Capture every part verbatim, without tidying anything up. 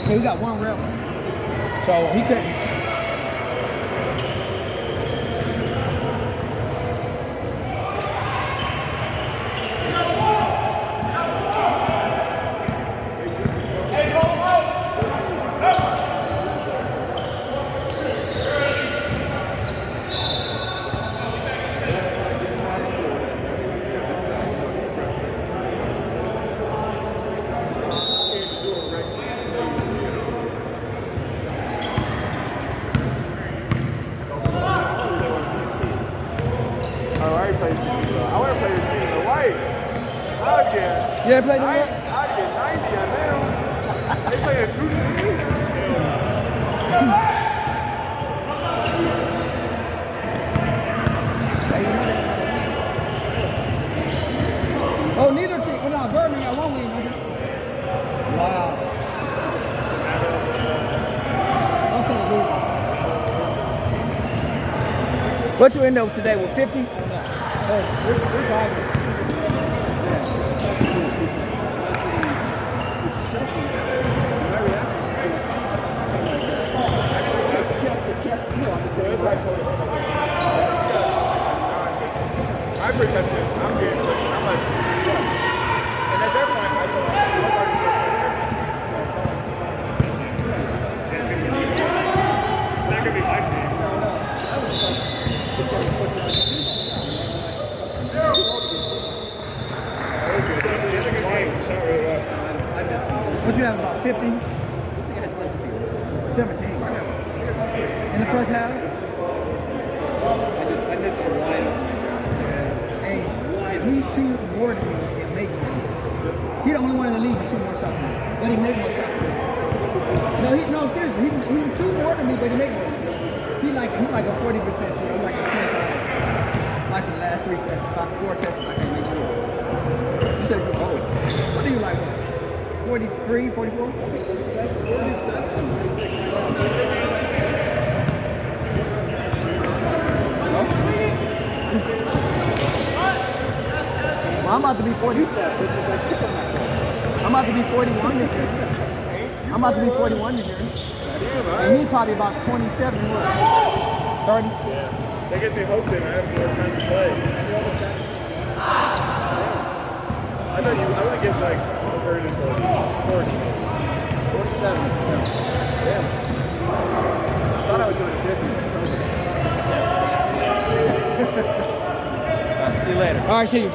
he got one rep, so he couldn't. Yeah, play the I, I get ninety on them. They play a true division. Oh, neither team. Oh, no, Birdman got one win. Wow. What you end up today with fifty? Oh, we're, we're diving. My perception, I'm getting, I'm like, and at that point, I thought, it's not gonna be my team. What you have, about fifty? seventeen. In the first half? I just, I missed the lineup. Hey, he shoot more than me and make more. He the only one in the league to shoot more shots than me, but he make more shots than me. No, he, no, seriously, he, he shoot more than me, but he make more. He like, he like a forty percent shooter. I'm like a twenty-five. Like for the last three sessions, about four sessions, I can't make sure. You said you're old. What do you like? forty-three, forty-four? Well, I'm about to be forty-seven. I'm about to be forty-one this year. I'm about to be forty-one this year. And he's probably about twenty-seven, thirty. Yeah. That gets me hoping I have more time to play. I thought you, I would guess like thirty, forty. forty-seven. Yeah. I thought I was doing fifty. All right, see you later. All right, see you.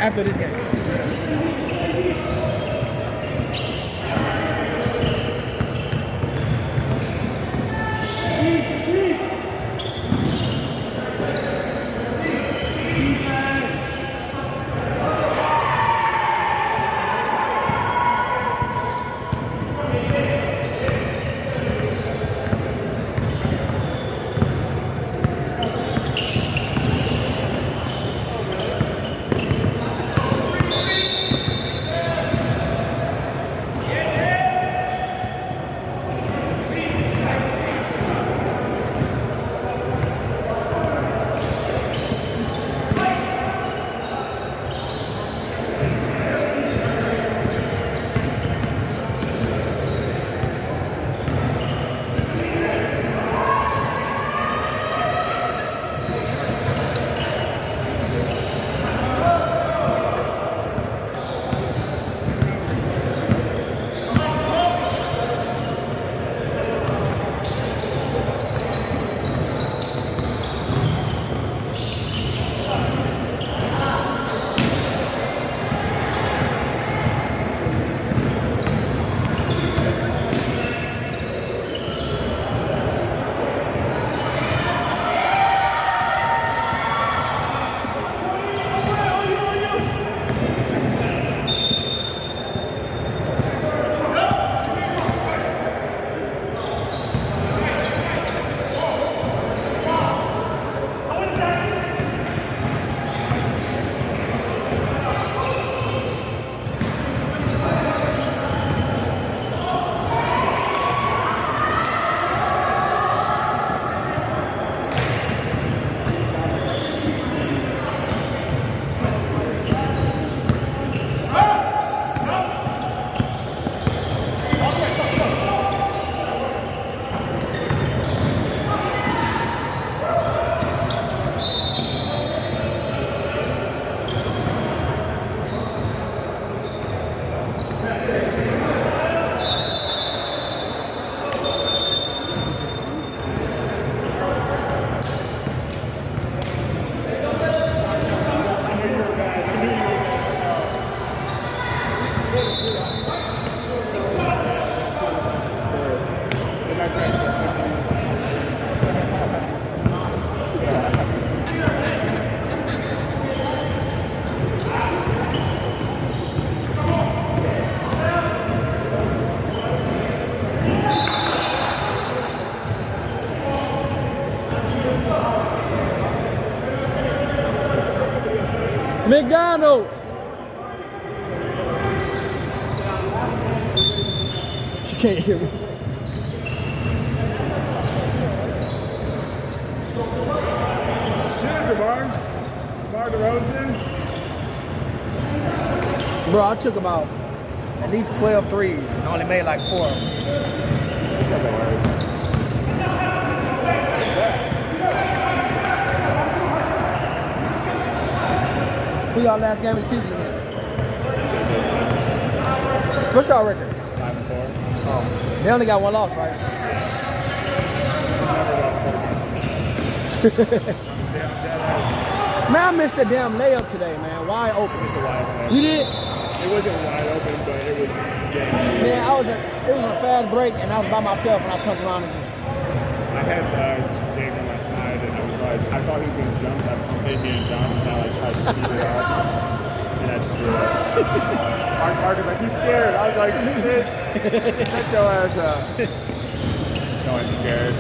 after this game. McDonald's. She can't hear me. Shit, DeMar. DeMar DeRozan. Bro, I took about at least twelve threes and only made like four of them. Who y'all last game of the season against? What's y'all record? Five and four. Oh, they only got one loss, right? Man, I missed a damn layup today, man. Wide open. It was a wide open. You did? It wasn't wide open, but it was game. Man, I was a, it was a fast break, and I was by myself, and I turned around and just. I had uh, Jake on my side, and I was like, I thought he was going to jump. I made me a jump, and I like tried to speed it up, and I just threw it. Mark Parker's like, he's scared. I was like, bitch, shut your ass up. No one's scared.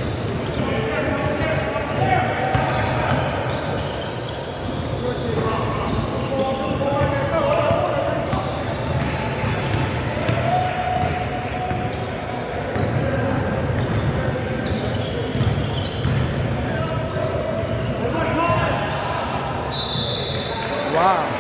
Wow.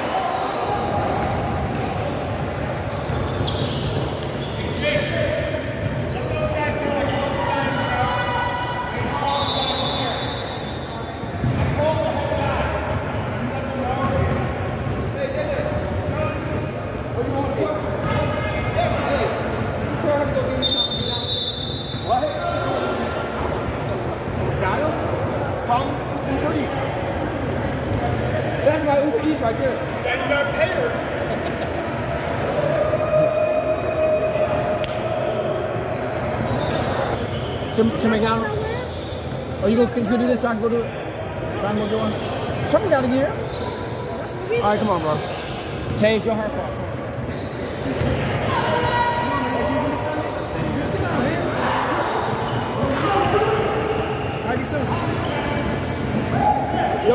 That's my Uber Eats right there. Then you gotta pay her. To, to McDonald's? Or you gonna, can you do this so I can go do it? So I can go do it? Something gotta give. All right, come on, bro. Tay, it's your heart fault. Yo,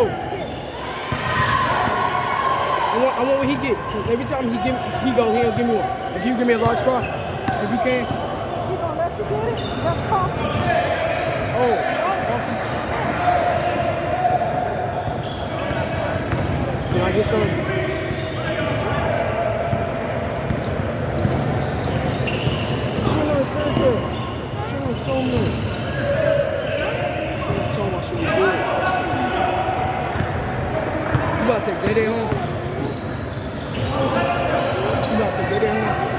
I want, I want what he get. Cause every time he give, he go, he'll give me one. If you give me a large straw, if you can. She gonna let you get it? That's coffee. Oh. Can I get some? She never said that. She never told me. She never told me she was good. You about to take Day Day home? You about to take Day Day home?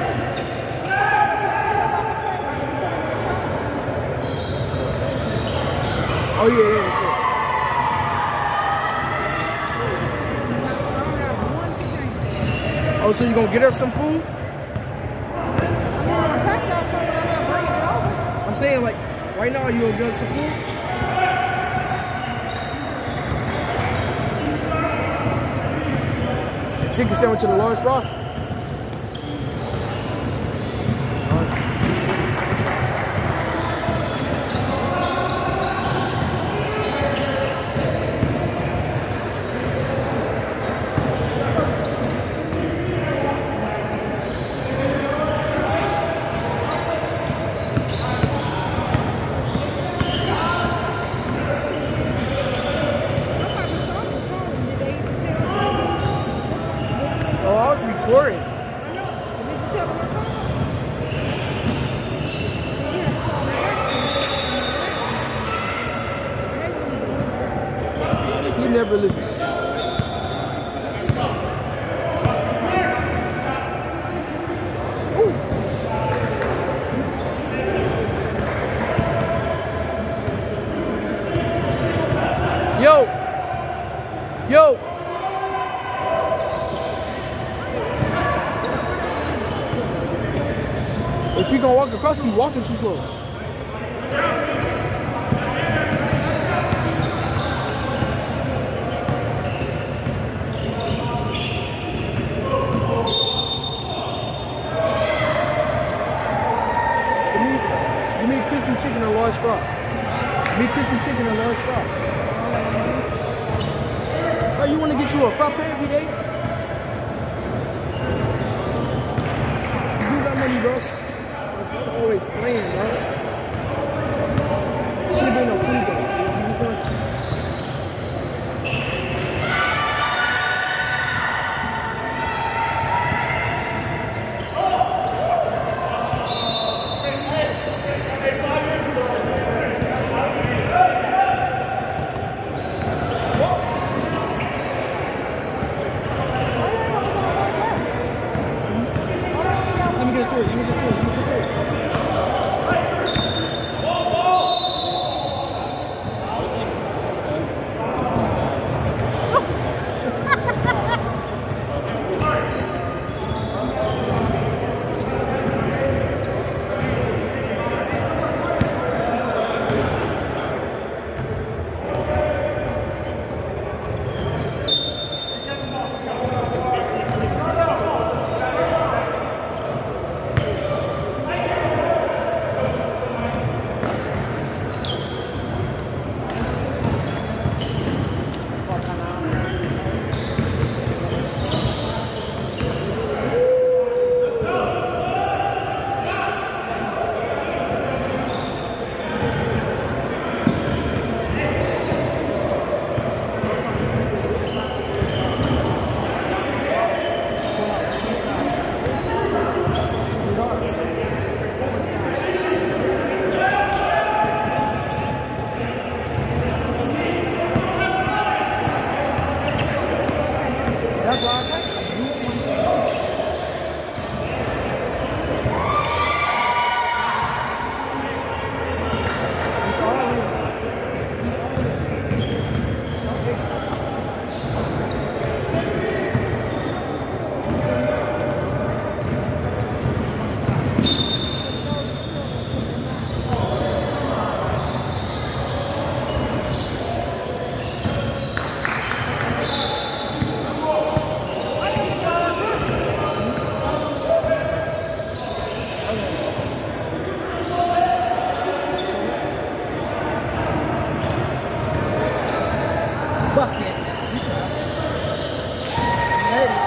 Oh yeah, yeah, that's it. Oh, so you gonna get her some food? I'm saying, like, right now, you gonna get her some food? Chicken sandwich and a large fry. Recording. He never listened. Yo, yo. If you gonna walk across, you walking too slow. Give me, give me a crispy chicken and a large fry. Give me a crispy chicken and a large fry. Oh, you wanna get you a frappe every day? You got money, bro. Always playing, bro. Should have been no food though. You know what I'm saying? Let me get it through. Let me get it through. Let me get it through. That's why I like it. It's all in. buckets. Hey.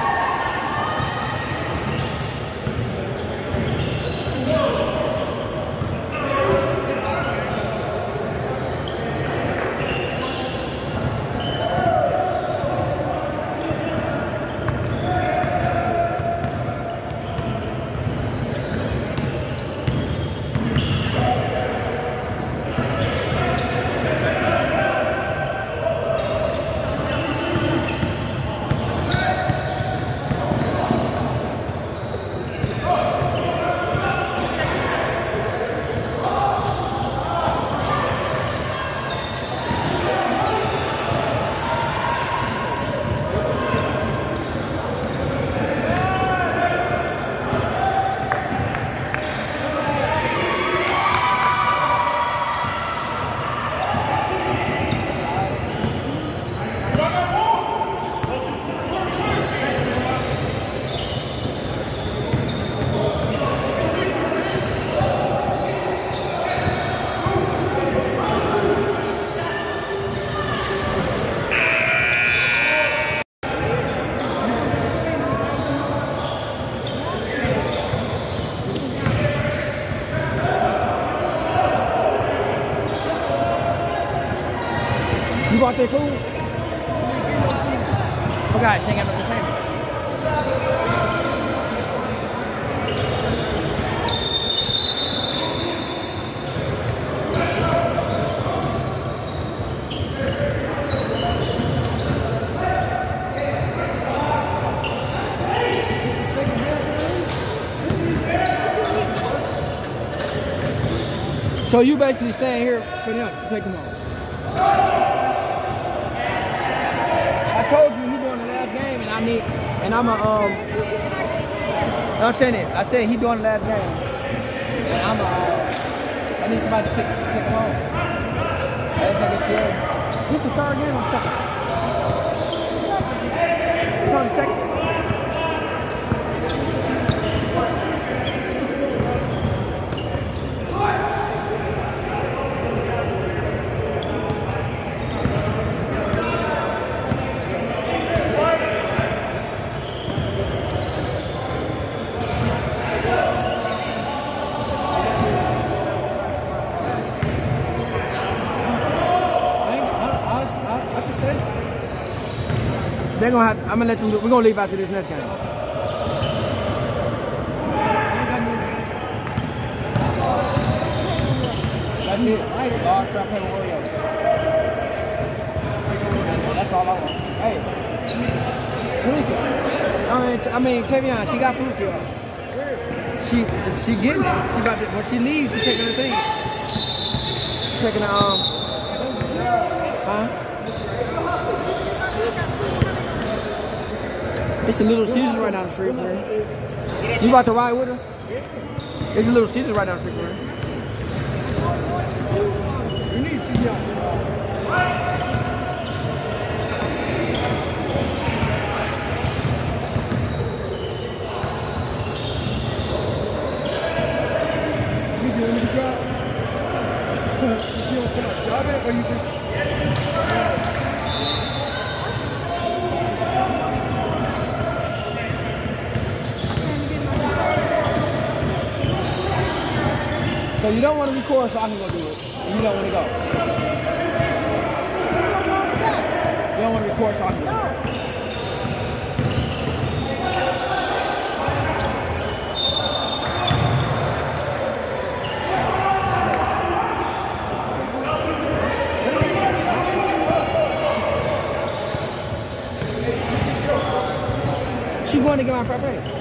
You bought their food? Forgot, she ain't got no container. So you basically staying here for them to take them home? I told you he doing the last game, and I need, and I'm a um. No, I'm saying this. I said he doing the last game, and I'm a. Uh, I need somebody to take take him home. That's how I get you. This is the third game I'm second. It's on the second. They're gonna have. I'm gonna let them. Do, we're gonna leave after this next game. That's it. Large crap play with Oreos. That's all I want. Hey, Tamika. I mean, I mean, Tavion. She got food for y'all. She, she getting it. She about to. When she leaves, she taking her things. She taking the um. Huh? It's a Little Caesars right down the street for her. You about to ride with her? It's a Little Caesars right down the street for her. You need to yell. Speaking of the drop, you don't come up, drop it, or you just. So you don't want to record so I can go do it, and you don't want to go. You don't want to record so I can go. She going to get my frappe.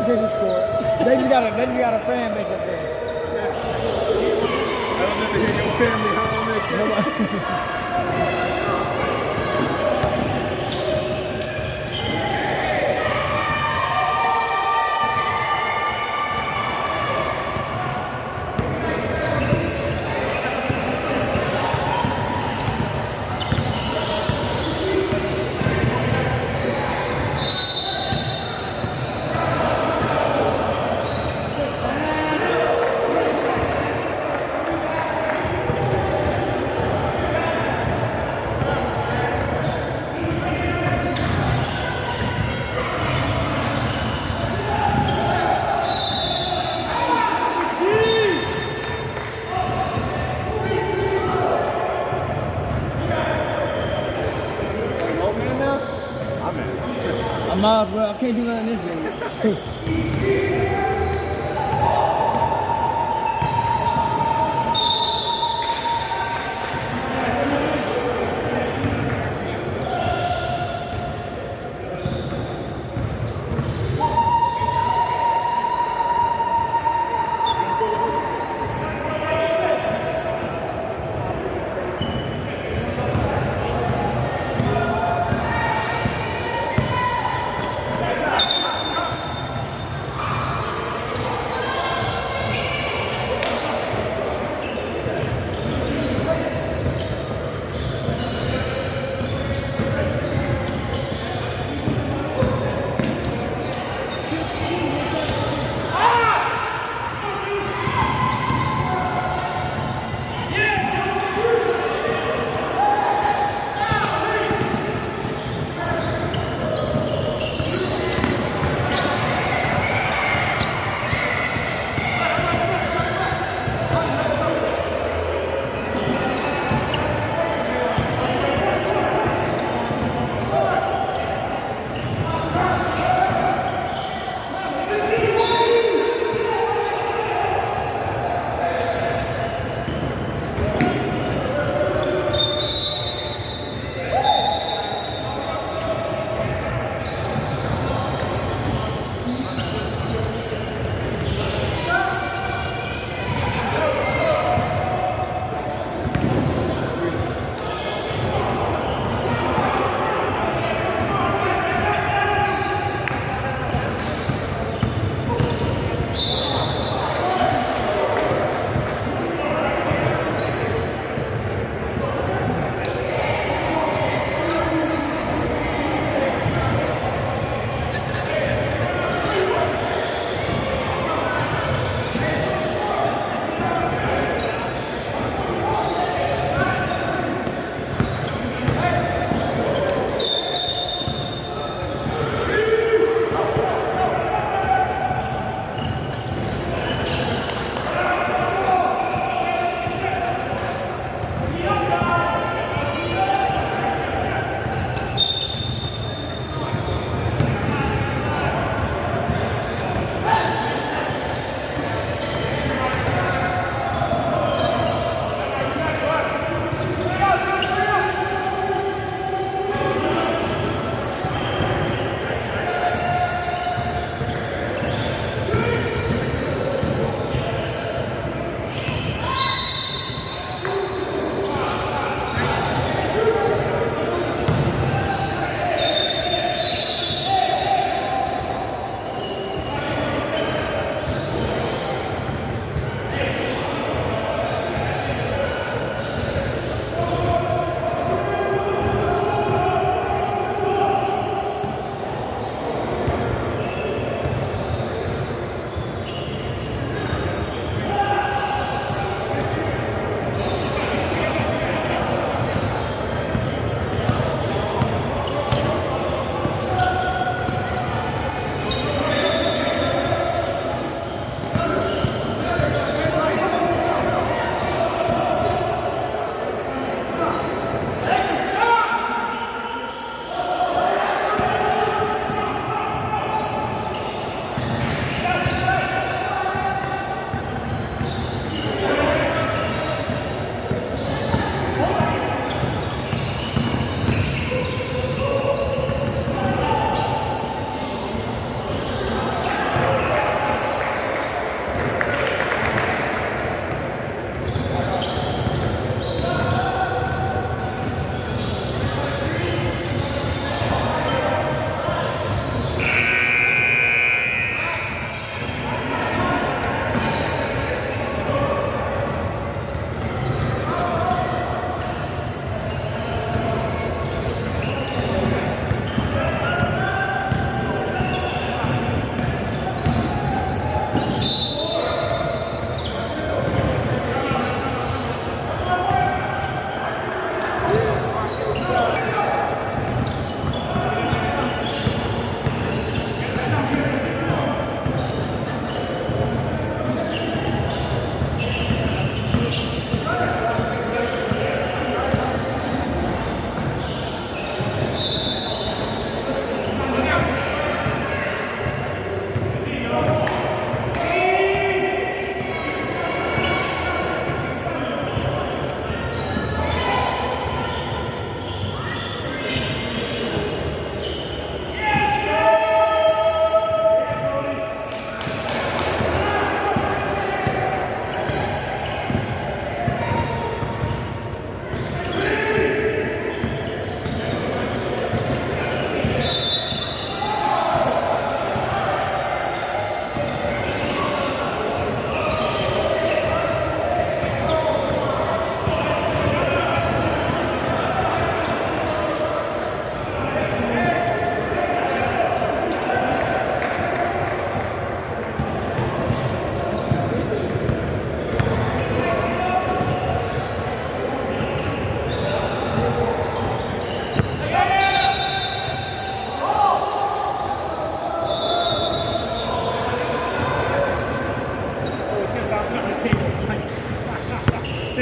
They just scored. They just got a, they just got a fan base up there. I don't never hear your family hollering at you. I might as well. I can't do nothing in this game.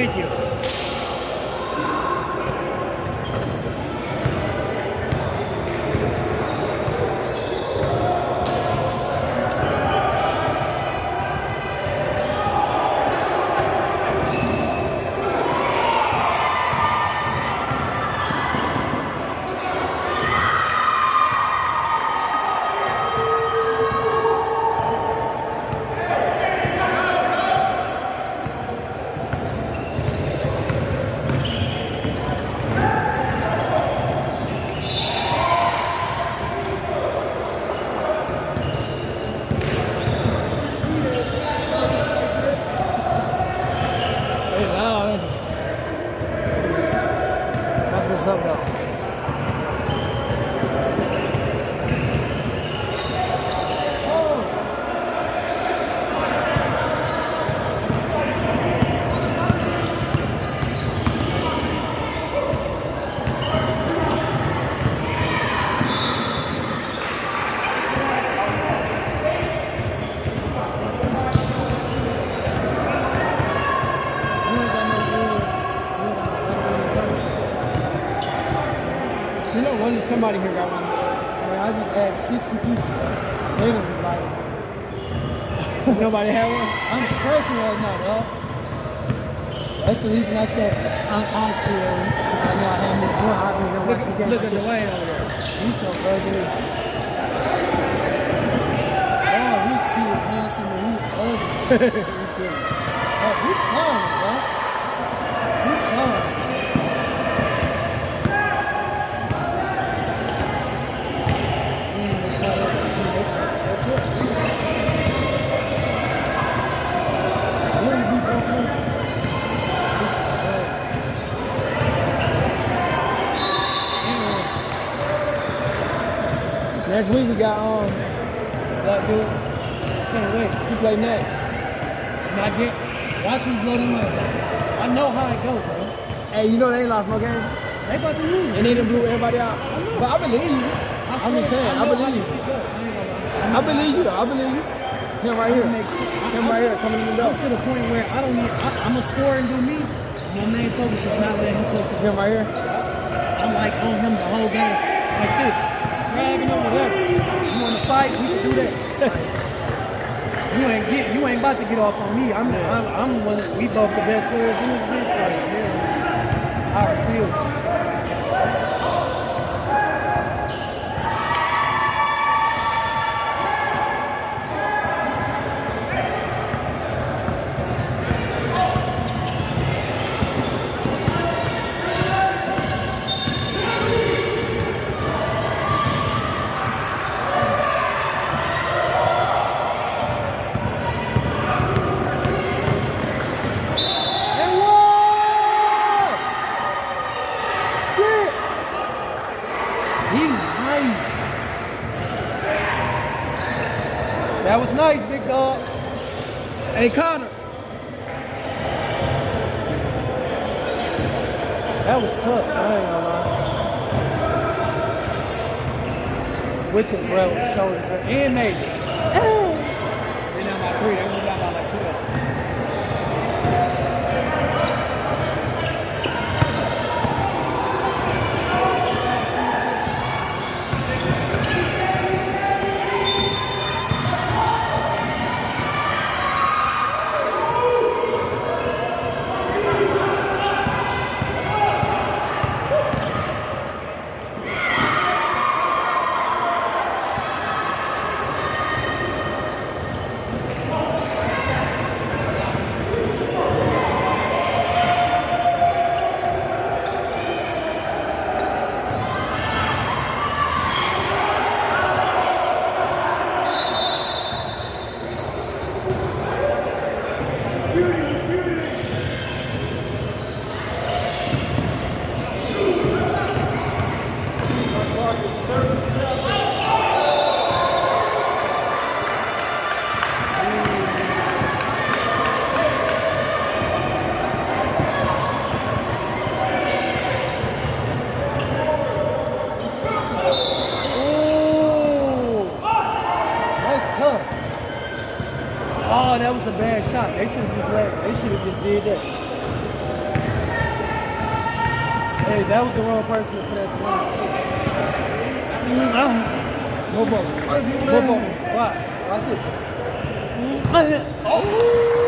Thank you. What's up, though? You know, one somebody here got one. Man, I just asked sixty people. They gonna be like, nobody had one. I'm stressing right now, dog. That's the reason I said I'm actually. I know I have more. I've been here watching the game. Look at Dwayne over there. He's so ugly. Oh, his kid is handsome and he's ugly. Oh, he's calm, bro. He's calm. Next week we got um that dude. Can't wait. He play next. And I get watch me blow them up. I know how it goes, bro. Hey, you know they ain't lost no games. They about to lose. And they done blew everybody out. I know. But I believe you. I I'm just saying, I, I believe you. I, I believe you though. I believe you. Him right here. Him right here coming in the door. I'm to the point where I don't need. I, I'm a score and do me. My main focus is not letting him touch the ball. Him right here. I'm like on him the whole game, like this. Dragging or whatever. You want to fight? We can do that. you ain't get. You ain't about to get off on me. I'm. I'm. I'm one. We both the best players in this bitch. Like, yeah, how I feel. That was nice, big dog. Hey, Connor. That was tough. I ain't gonna lie. With the bro, shoulder, and made it. They down by three. They went down by like two. Oh, that was a bad shot. They should have just let. They should have just did that. Hey, that was the wrong person to put at the one. Both of them. Both of them. Watch. Watch this. Oh!